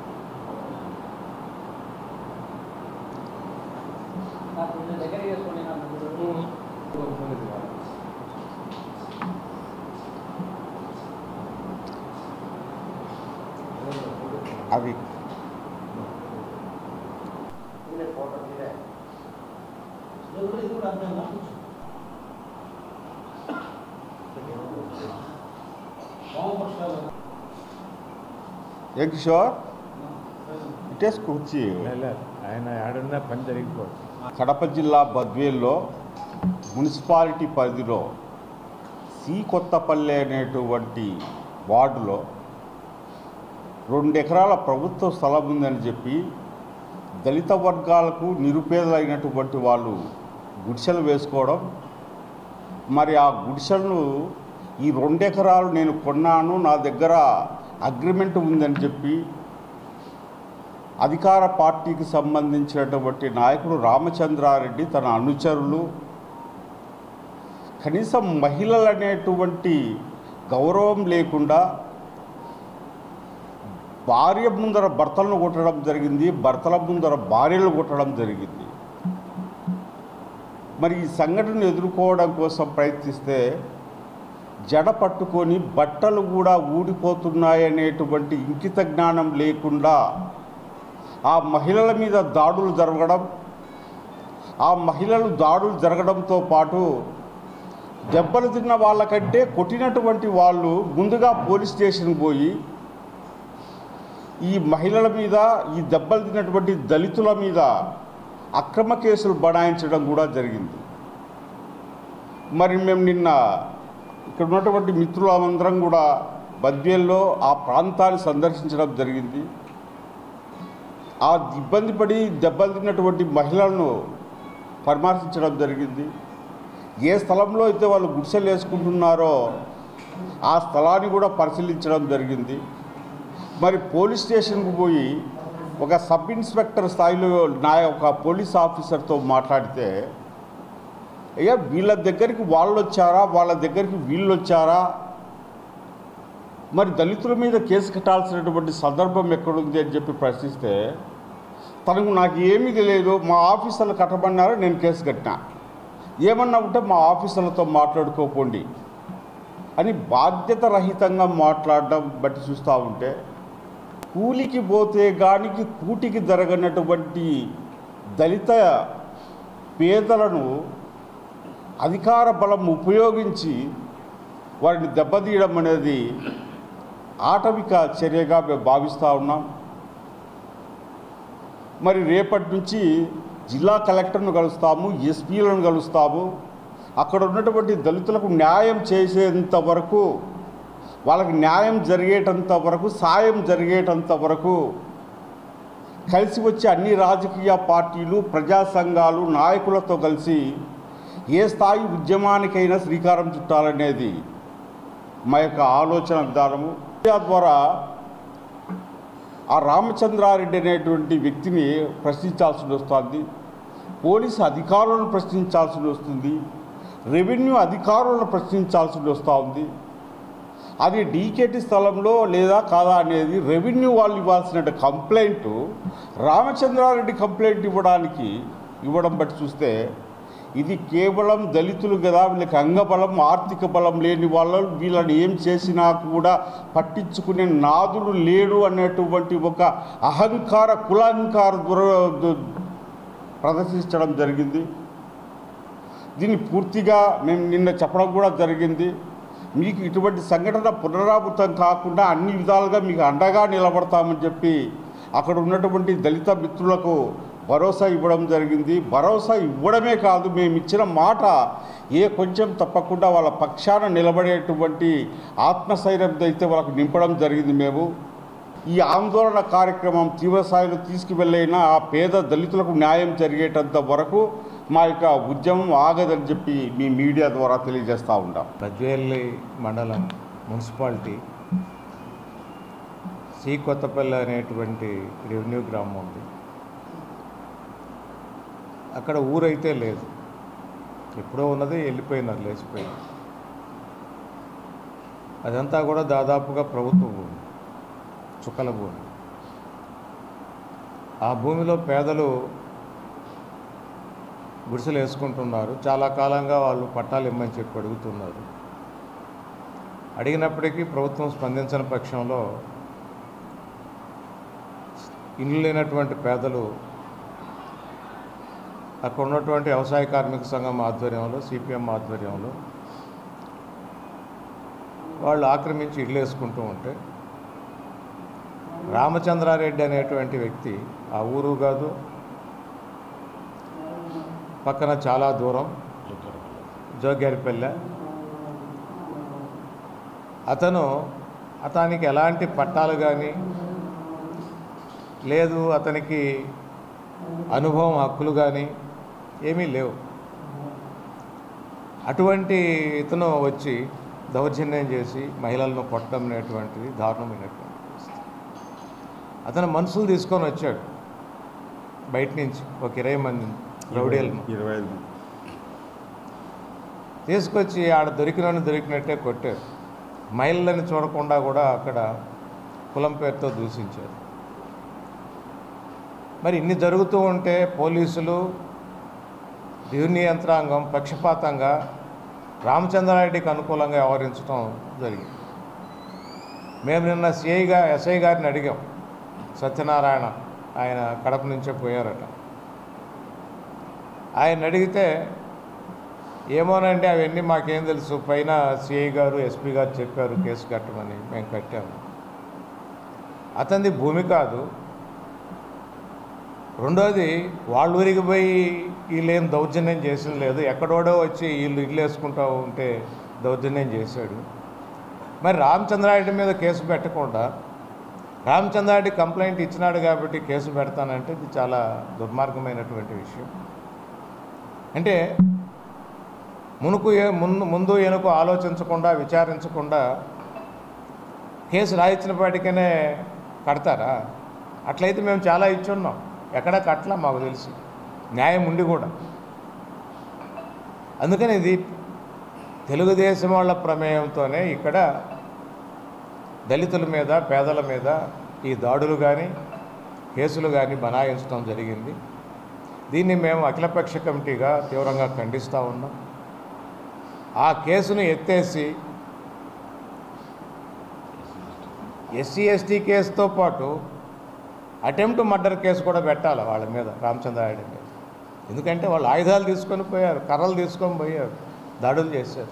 అవి ఏ కిషోర్ ఇటేసి కూర్చి ఆయన ఆడున్న పని జరిగిపోతుంది. కడప జిల్లా బద్వేల్లో మున్సిపాలిటీ పరిధిలో సి కొత్తపల్లి అనేటువంటి వార్డులో 2 ఎకరాల ప్రభుత్వ స్థలం ఉందని చెప్పి దళిత వర్గాలకు నిరుపేదలైనటువంటి వాళ్ళు గుడిసెలు వేసుకోవడం, మరి ఆ గుడిసెలను ఈ 2 ఎకరాలు నేను కొన్నాను, నా దగ్గర అగ్రిమెంట్ ఉందని చెప్పి అధికార పార్టీకి సంబంధించినటువంటి నాయకుడు రామచంద్రారెడ్డి తన అనుచరులు కనీసం మహిళలు అనేటువంటి గౌరవం లేకుండా భార్య ముందర భర్తలను కొట్టడం జరిగింది, భర్తల ముందర భార్యలు కొట్టడం జరిగింది. మరి ఈ సంఘటనను ఎదుర్కోవడం కోసం ప్రయత్నిస్తే జడ పట్టుకొని బట్టలు కూడా ఊడిపోతున్నాయనేటువంటి ఇంకిత జ్ఞానం లేకుండా ఆ మహిళల మీద దాడులు జరగడం, ఆ మహిళలు దాడులు జరగడంతో పాటు దెబ్బలు తిన్న వాళ్ళకంటే కొట్టినటువంటి వాళ్ళు ముందుగా పోలీస్ స్టేషన్కి పోయి ఈ మహిళల మీద, ఈ దెబ్బలు తిన్నటువంటి దళితుల మీద అక్రమ కేసులు బనాయించడం కూడా జరిగింది. మరి మేము నిన్న ఇక్కడ ఉన్నటువంటి మిత్రులందరం కూడా బద్వేల్లో ఆ ప్రాంతాన్ని సందర్శించడం జరిగింది. ఆ ఇబ్బంది పడి దెబ్బలు తిన్నటువంటి మహిళలను పరామర్శించడం జరిగింది. ఏ స్థలంలో అయితే వాళ్ళు గుడిసెలు వేసుకుంటున్నారో ఆ స్థలాన్ని కూడా పరిశీలించడం జరిగింది. మరి పోలీస్ స్టేషన్కు పోయి ఒక సబ్ ఇన్స్పెక్టర్ స్థాయిలో ఒక పోలీస్ ఆఫీసర్తో మాట్లాడితే, అయ్యా వీళ్ళ దగ్గరికి వాళ్ళు వచ్చారా, వాళ్ళ దగ్గరికి వీళ్ళు వచ్చారా, మరి దళితుల మీద కేసు కట్టాల్సినటువంటి సందర్భం ఎక్కడుంది అని చెప్పి ప్రశ్నిస్తే, తనకు నాకు ఏమీ తెలియదు, మా ఆఫీసర్లు కట్టమన్నారో నేను కేసు కట్టినా, ఏమన్నా ఉంటే మా ఆఫీసర్లతో మాట్లాడుకోపోండి అని బాధ్యత రహితంగా మాట్లాడడం బట్టి చూస్తూ ఉంటే, కూలికి పోతే గానికి కూటికి జరగనటువంటి దళిత పేదలను అధికార బలం ఉపయోగించి వారిని దెబ్బతీయడం అనేది ఆటవిక చర్యగా మేము భావిస్తూ ఉన్నాం. మరి రేపటి నుంచి జిల్లా కలెక్టర్ను కలుస్తాము, ఎస్పీలను కలుస్తాము. అక్కడ ఉన్నటువంటి దళితులకు న్యాయం చేసేంత వరకు, వాళ్ళకి న్యాయం జరిగేటంత వరకు, సాయం జరిగేటంత వరకు కలిసి వచ్చే అన్ని రాజకీయ పార్టీలు, ప్రజా సంఘాలు, నాయకులతో కలిసి ఏ స్థాయి ఉద్యమానికైనా శ్రీకారం చుట్టాలనేది మా యొక్క ఆలోచన విధానము. ద్వారా ఆ రామచంద్రారెడ్డి అనేటువంటి వ్యక్తిని ప్రశ్నించాల్సి వస్తుంది, పోలీసు అధికారులను ప్రశ్నించాల్సి వస్తుంది, రెవెన్యూ అధికారులను ప్రశ్నించాల్సి వస్తూ ఉంది. అది డీకేటీ స్థలంలో లేదా కాదా అనేది రెవెన్యూ వాళ్ళు ఇవ్వాల్సిన కంప్లైంట్ రామచంద్రారెడ్డి కంప్లైంట్ ఇవ్వడం బట్టి చూస్తే ఇది కేవలం దళితులు కదా, వీళ్ళకి అంగబలం, ఆర్థిక బలం లేని వాళ్ళు, వీళ్ళని ఏం చేసినా కూడా పట్టించుకునే నాదుడు లేడు అనేటువంటి ఒక అహంకార, కులాహంకార ప్రదర్శించడం జరిగింది. దీన్ని పూర్తిగా మేము నిన్న చెప్పడం కూడా జరిగింది. మీకు ఇటువంటి సంఘటన పునరావృతం కాకుండా అన్ని విధాలుగా మీకు అండగా నిలబడతామని చెప్పి అక్కడ ఉన్నటువంటి దళిత మిత్రులకు భరోసా ఇవ్వడం జరిగింది. భరోసా ఇవ్వడమే కాదు, మేము ఇచ్చిన మాట కొంచెం తప్పకుండా వాళ్ళ పక్షాన నిలబడేటువంటి ఆత్మస్థైర్యంతో అయితే వాళ్ళకు నింపడం జరిగింది. మేము ఈ ఆందోళన కార్యక్రమం తీవ్రస్థాయిలో తీసుకువెళ్ళైనా ఆ పేద దళితులకు న్యాయం జరిగేటంత వరకు మా యొక్క ఉద్యమం ఆగదని చెప్పి మీ మీడియా ద్వారా తెలియజేస్తూ ఉంటాం. బద్వేలి మండలం మున్సిపాలిటీ సి కొత్తపల్లి అనేటువంటి రెవెన్యూ గ్రామం ఉంది. అక్కడ ఊరైతే లేదు, ఎప్పుడో ఉన్నది, వెళ్ళిపోయినారు, లేచిపోయింది. అదంతా కూడా దాదాపుగా ప్రభుత్వ భూమి, చుక్కల భూమి. ఆ భూమిలో పేదలు గుడిసెలు వేసుకుంటున్నారు. చాలా కాలంగా వాళ్ళు పట్టాలు ఇమ్మని చెప్పి అడుగుతున్నారు. అడిగినప్పటికీ ప్రభుత్వం స్పందించని పక్షంలో ఇల్లు లేనటువంటి పేదలు అక్కడ ఉన్నటువంటి వ్యవసాయ కార్మిక సంఘం ఆధ్వర్యంలో, సిపిఎం ఆధ్వర్యంలో వాళ్ళు ఆక్రమించి ఇల్లు వేసుకుంటూ ఉంటే రామచంద్రారెడ్డి అనేటువంటి వ్యక్తి ఆ ఊరు కాదు, పక్కన చాలా దూరం జోగ్యారిపల్లె. అతనికి ఎలాంటి పట్టాలు కానీ లేదు, అతనికి అనుభవం హక్కులు కానీ ఏమీ లేవు. అటువంటి ఇతను వచ్చి దౌర్జన్యం చేసి మహిళలను కొట్టడం అనేటువంటిది దారుణమైనటువంటి పరిస్థితి. అతను మనుషులు తీసుకొని వచ్చాడు బయట నుంచి, ఒక 20 మంది రౌడీలను 25 మంది తీసుకొచ్చి ఆడ దొరికినట్టే కొట్టారు. మహిళలను చూడకుండా కూడా అక్కడ కులం పేరుతో దూషించారు. మరి ఇన్ని జరుగుతూ ఉంటే పోలీసులు, రెవెన్యూ యంత్రాంగం పక్షపాతంగా రామచంద్రారెడ్డికి అనుకూలంగా వ్యవహరించడం జరిగింది. మేము నిన్న ఎస్ఐ గారిని అడిగాం. సత్యనారాయణ ఆయన కడప నుంచే పోయారట. ఆయన అడిగితే ఏమోనండి అవన్నీ మాకేం తెలుసు, పైన సిఐ గారు ఎస్పీ గారు చెప్పారు కేసు కట్టమని, మేము కట్టాము. అతనిది భూమి కాదు. రెండోది వాళ్ళ ఊరికి పోయి వీళ్ళేం దౌర్జన్యం చేసింది లేదు, ఎక్కడోడో వచ్చి వీళ్ళు ఇల్లు వేసుకుంటూ ఉంటే దౌర్జన్యం చేశాడు. మరి రామచంద్రారెడ్డి మీద కేసు పెట్టకుండా రామచంద్రారెడ్డి కంప్లైంట్ ఇచ్చినాడు కాబట్టి కేసు పెడతానంటే ఇది చాలా దుర్మార్గమైనటువంటి విషయం. అంటే ముందు వెనుక ఆలోచించకుండా విచారించకుండా కేసు రాయించినప్పటికనే కడతారా? అట్లయితే మేము చాలా ఇచ్చున్నాం, ఎక్కడా కట్టలా మాకు తెలిసి, న్యాయం ఉండి కూడా. అందుకని ఇది తెలుగుదేశం వాళ్ళ ప్రమేయంతోనే ఇక్కడ దళితుల మీద పేదల మీద ఈ దాడులు కానీ కేసులు కానీ బనాయించడం జరిగింది. దీన్ని మేము అఖిలపక్ష కమిటీగా తీవ్రంగా ఖండిస్తూ ఉన్నాం. ఆ కేసును ఎత్తేసి ఎస్సీ ఎస్టీ కేసుతో పాటు అటెంప్ట్ మర్డర్ కేసు కూడా పెట్టాలి వాళ్ళ మీద, రామచంద్రారెడ్డి మీద. ఎందుకంటే వాళ్ళు ఆయుధాలు తీసుకొని పోయారు, కర్రలు తీసుకొని పోయారు, దాడులు చేశారు.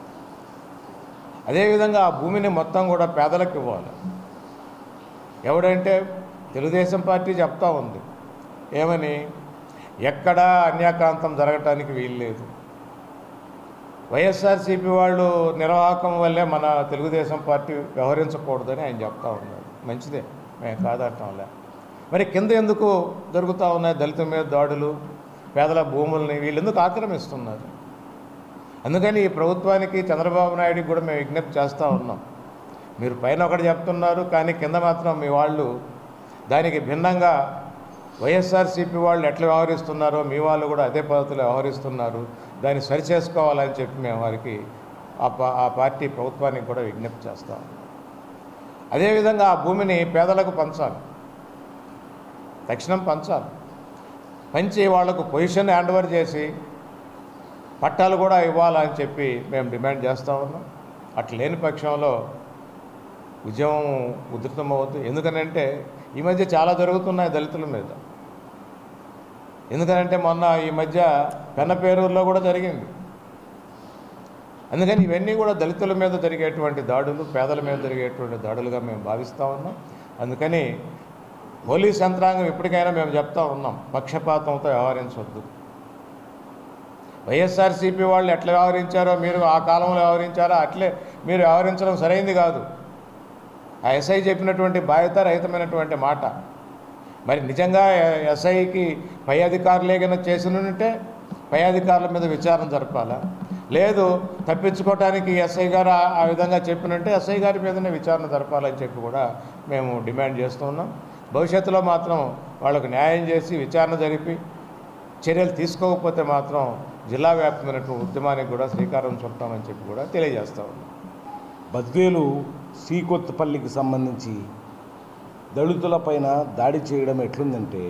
అదేవిధంగా ఆ భూమిని మొత్తం కూడా పేదలకు ఇవ్వాలి. ఎవడంటే తెలుగుదేశం పార్టీ చెప్తా ఉంది ఏమని, ఎక్కడా అన్యాక్రాంతం జరగటానికి వీల్లేదు. వైఎస్ఆర్సీపీ వాళ్ళు నిర్వాహకం వల్లే మన తెలుగుదేశం పార్టీ వ్యవహరించకూడదని ఆయన చెప్తా ఉన్నారు. మంచిదే, మేము కాదంటాంలే. మరి కింద ఎందుకు జరుగుతూ ఉన్నాయి దళితుల మీద దాడులు, పేదల భూముల్ని వీళ్ళెందుకు ఆక్రమిస్తున్నారు? అందుకని ఈ ప్రభుత్వానికి చంద్రబాబు నాయుడికి కూడా మేము విజ్ఞప్తి చేస్తూ ఉన్నాం. మీరు పైన ఒకటి చెప్తున్నారు కానీ కింద మాత్రం మీ వాళ్ళు దానికి భిన్నంగా వైఎస్ఆర్సీపీ వాళ్ళు ఎట్లా వ్యవహరిస్తున్నారో మీ వాళ్ళు కూడా అదే పద్ధతిలో వ్యవహరిస్తున్నారు. దాన్ని సరిచేసుకోవాలని చెప్పి మేము వారికి ఆ పార్టీ ప్రభుత్వానికి కూడా విజ్ఞప్తి చేస్తాం. అదేవిధంగా ఆ భూమిని పేదలకు పంచాలి, తక్షణం పంచాలి. పంచి వాళ్లకు పొజిషన్ హ్యాండ్ ఓవర్ చేసి పట్టాలు కూడా ఇవ్వాలని చెప్పి మేము డిమాండ్ చేస్తూ ఉన్నాం. అట్లా లేని పక్షంలో ఉద్యమం ఉధృతమవుతుంది. ఎందుకనంటే ఈ మధ్య చాలా జరుగుతున్నాయి దళితుల మీద. ఎందుకనంటే మొన్న ఈ మధ్య పెన్నపేరూరులో కూడా జరిగింది. అందుకని ఇవన్నీ కూడా దళితుల మీద జరిగేటువంటి దాడులు, పేదల మీద జరిగేటువంటి దాడులుగా మేము భావిస్తూ ఉన్నాం. అందుకని పోలీస్ యంత్రాంగం ఇప్పటికైనా మేము చెప్తా ఉన్నాం, పక్షపాతంతో వ్యవహరించవద్దు. వైఎస్ఆర్సీపీ వాళ్ళు ఎట్లా వ్యవహరించారో మీరు ఆ కాలంలో వ్యవహరించారో అట్లే మీరు వ్యవహరించడం సరైంది కాదు. ఆ ఎస్ఐ చెప్పినటువంటి బాధ్యతారహితమైనటువంటి మాట. మరి నిజంగా ఎస్ఐకి పై అధికారులు ఏదైనా చేసినంటే పై అధికారుల మీద విచారణ జరపాలా? లేదు తప్పించుకోవడానికి ఎస్ఐ గారు ఆ విధంగా చెప్పినంటే ఎస్ఐ గారి మీదనే విచారణ జరపాలని చెప్పి కూడా మేము డిమాండ్ చేస్తున్నాం. భవిష్యత్తులో మాత్రం వాళ్ళకు న్యాయం చేసి విచారణ జరిపి చర్యలు తీసుకోకపోతే మాత్రం జిల్లా వ్యాప్తమైనటువంటి ఉద్యమానికి కూడా శ్రీకారం చుడతామని చెప్పి కూడా తెలియజేస్తా ఉన్నాం. బద్వేలు శ్రీకొత్తపల్లికి సంబంధించి దళితులపైన దాడి చేయడం ఎట్లుందంటే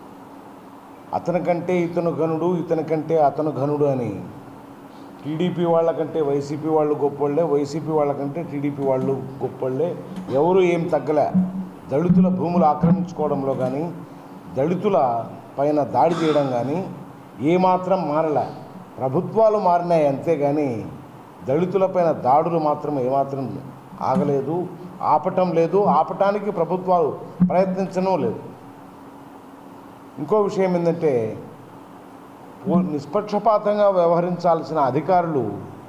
అతనికంటే ఇతను ఘనుడు, ఇతనికంటే అతను ఘనుడు అని టీడీపీ వాళ్ళకంటే వైసీపీ వాళ్ళు గొప్పోళ్ళే, వైసీపీ వాళ్ళకంటే టీడీపీ వాళ్ళు గొప్పోళ్ళే. ఎవరు ఏం తగ్గలే. దళితుల భూములు ఆక్రమించుకోవడంలో కానీ దళితుల పైన దాడి చేయడం కానీ ఏమాత్రం మారలే. ప్రభుత్వాలు మారినాయి అంతేగాని దళితులపైన దాడులు మాత్రం ఏమాత్రం ఆగలేదు, ఆపటం లేదు, ఆపటానికి ప్రభుత్వాలు ప్రయత్నించడం లేదు. ఇంకో విషయం ఏంటంటే నిష్పక్షపాతంగా వ్యవహరించాల్సిన అధికారులు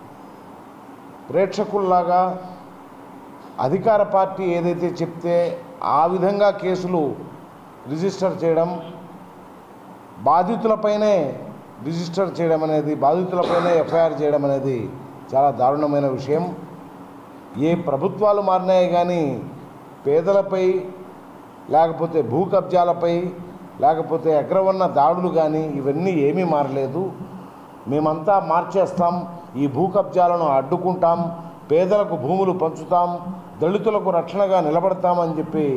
ప్రేక్షకుల్లాగా అధికార పార్టీ ఏదైతే చెప్తే ఆ విధంగా కేసులు రిజిస్టర్ చేయడం, బాధితులపైనే రిజిస్టర్ చేయడం అనేది, బాధితులపైనే ఎఫ్ఐఆర్ చేయడం అనేది చాలా దారుణమైన విషయం. ఏ ప్రభుత్వాలు మారినాయి కానీ పేదలపై లేకపోతే భూ కబ్జాలపై లేకపోతే అగ్రవర్ణ దాడులు కానీ ఇవన్నీ ఏమీ మారలేదు. మేమంతా మార్చేస్తాం, ఈ భూ కబ్జాలను అడ్డుకుంటాం, పేదలకు భూములు పంచుతాం, దళితులకు రక్షణగా నిలబడతామని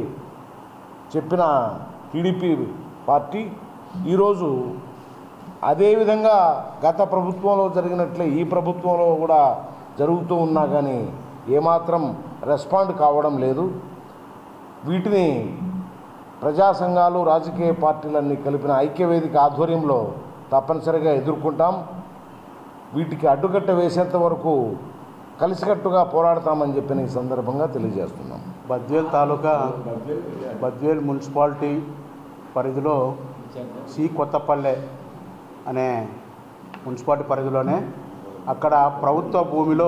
చెప్పిన టీడీపీ పార్టీ ఈరోజు అదేవిధంగా గత ప్రభుత్వంలో జరిగినట్లే ఈ ప్రభుత్వంలో కూడా జరుగుతూ ఉన్నా కానీ ఏమాత్రం రెస్పాండ్ కావడం లేదు. వీటిని ప్రజా సంఘాలు, రాజకీయ పార్టీలన్నీ కలిపిన ఐక్యవేదిక ఆధ్వర్యంలో తప్పనిసరిగా ఎదుర్కొంటాం. వీటికి అడ్డుకట్ట వేసేంత వరకు కలిసికట్టుగా పోరాడతామని చెప్పిన ఈ సందర్భంగా తెలియజేస్తున్నాం. బద్వేల్ తాలూకా బద్వేల్ మున్సిపాలిటీ పరిధిలో సి కొత్తపల్లె అనే మున్సిపాలిటీ పరిధిలోనే అక్కడ ప్రభుత్వ భూమిలో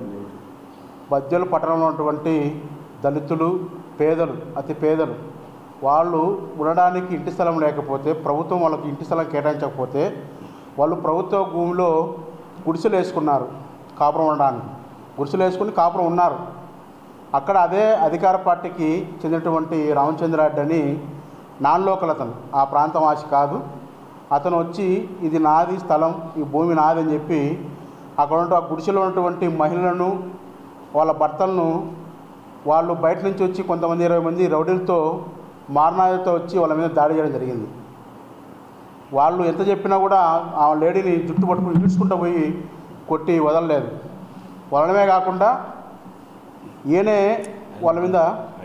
బద్వేలు పట్టణంలో ఉన్నటువంటి దళితులు, పేదలు, అతి పేదలు వాళ్ళు ఉండడానికి ఇంటి స్థలం లేకపోతే, ప్రభుత్వం వాళ్ళకి ఇంటి స్థలం కేటాయించకపోతే వాళ్ళు ప్రభుత్వ భూమిలో గుడిసెలు వేసుకున్నారు. కాపురం ఉండడానికి గుడిసెలు వేసుకుని కాపురం ఉన్నారు. అక్కడ అదే అధికార పార్టీకి చెందినటువంటి రామచంద్రారెడ్డి అని నాన్ లోకల్ అతను, ఆ ప్రాంతం ఆశ కాదు, అతను వచ్చి ఇది నాది స్థలం, ఈ భూమి నాది అని చెప్పి అక్కడ ఉన్న ఆ గుడిసెలో ఉన్నటువంటి మహిళలను, వాళ్ళ భర్తలను వాళ్ళు బయట నుంచి వచ్చి కొంతమంది 20 మంది రౌడీలతో మారణాలతో వచ్చి వాళ్ళ మీద దాడి చేయడం జరిగింది. వాళ్ళు ఎంత చెప్పినా కూడా ఆ లేడీని జుట్టు పట్టుకుని ఈడ్చుకుంటూ పోయి కొట్టి వదలలేదు. వదలడమే కాకుండా ఈయనే వాళ్ళ మీద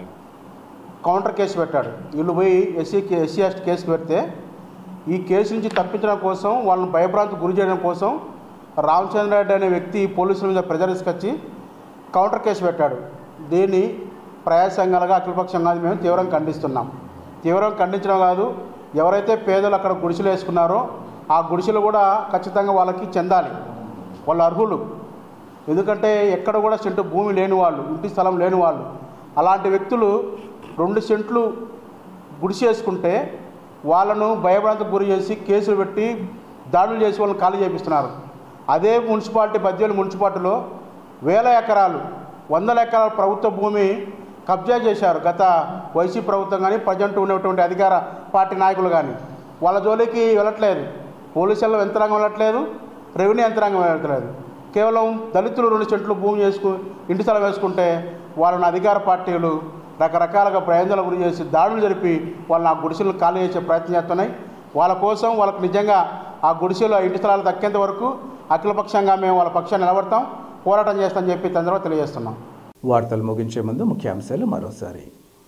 కౌంటర్ కేసు పెట్టాడు. వీళ్ళు పోయి ఎస్సీ ఎస్టీ కేసు పెడితే ఈ కేసు నుంచి తప్పించడం కోసం, వాళ్ళని భయభ్రాంతికి గురి చేయడం కోసం రామచంద్రారెడ్డి అనే వ్యక్తి పోలీసుల మీద ప్రెజర్ తీసుకొచ్చి కౌంటర్ కేసు పెట్టాడు. దీన్ని ప్రజా సంఘాలుగా, అఖిలపక్ష సంఘాలు మేము తీవ్రంగా ఖండిస్తున్నాం. తీవ్రంగా ఖండించడం కాదు, ఎవరైతే పేదలు అక్కడ గుడిసెలు వేసుకున్నారో ఆ గుడిసెలు కూడా ఖచ్చితంగా వాళ్ళకి చెందాలి, వాళ్ళు అర్హులు. ఎందుకంటే ఎక్కడ కూడా సెంటు భూమి లేని వాళ్ళు, ఇంటి స్థలం లేని వాళ్ళు, అలాంటి వ్యక్తులు 2 సెంట్లు గుడిసె వేసుకుంటే వాళ్ళను భయభ్రాంతికి గురి చేసి కేసులు పెట్టి దాడులు చేసి వాళ్ళని ఖాళీ చేపిస్తున్నారు. అదే మున్సిపాలిటీ, బద్వేలు మున్సిపాలిటీలో 1000 ఎకరాలు, 100 ఎకరాల ప్రభుత్వ భూమి కబ్జా చేశారు గత వైసీపీ ప్రభుత్వం కానీ, ప్రజెంట్ ఉన్నటువంటి అధికార పార్టీ నాయకులు కానీ. వాళ్ళ జోలికి వెళ్ళట్లేదు, పోలీసుల యంత్రాంగం వెళ్ళట్లేదు, రెవెన్యూ యంత్రాంగం వెళ్ళట్లేదు. కేవలం దళితులు 2 సెంట్లు భూమి ఇంటి స్థలం వేసుకుంటే వాళ్ళని అధికార పార్టీలు రకరకాలుగా ప్రయోజనాల గురి చేసి దాడులు జరిపి వాళ్ళని ఆ గుడిసెలను ఖాళీ చేసే ప్రయత్నం చేస్తున్నాయి. వాళ్ళ కోసం వాళ్ళకి నిజంగా ఆ గుడిసెలు, ఇంటి స్థలాలు దక్కేంత వరకు అఖిలపక్షంగా మేము వాళ్ళ పక్షాన్ని నిలబడతాం, పోరాటం చేస్తామని చెప్పి తొందరగా తెలియజేస్తున్నాం. వార్తలు ముగించే ముందు ముఖ్యాంశాలు మరోసారి.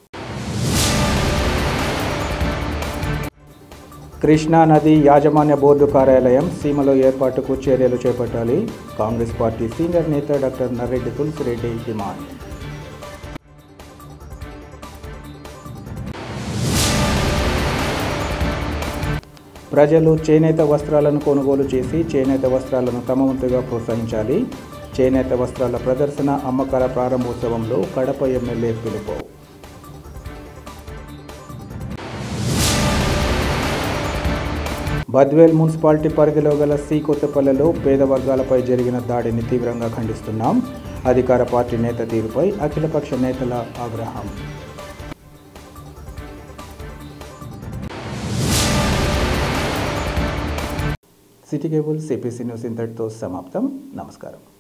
కృష్ణా నది యాజమాన్య బోర్డు కార్యాలయం సీమలో ఏర్పాటుకు చర్యలు చేపట్టాలి. కాంగ్రెస్ పార్టీ సీనియర్ నేత డాక్టర్ నర్రెడ్డి తులసిరెడ్డి డిమాండ్. ప్రజలు చేనేత వస్త్రాలను కొనుగోలు చేసి చేనేత వస్త్రాలను తమ వంతుగా ప్రోత్సహించాలి. చేనేత వస్త్రాల ప్రదర్శన, అమ్మకాల ప్రారంభోత్సవంలో కడప ఎమ్మెల్యే పిలుపు. బద్వేల్ మున్సిపాలిటీ పరిధిలో గల సి కొత్తపల్లెలో పేద వర్గాలపై జరిగిన దాడిని తీవ్రంగా ఖండిస్తున్నాం. అధికార పార్టీ నేత తీరుపై అఖిలపక్ష నేతల ఆగ్రహం. సిటీ కేబుల్ సిపిసి న్యూస్ ఇంతటితో సమాప్తం. నమస్కారం.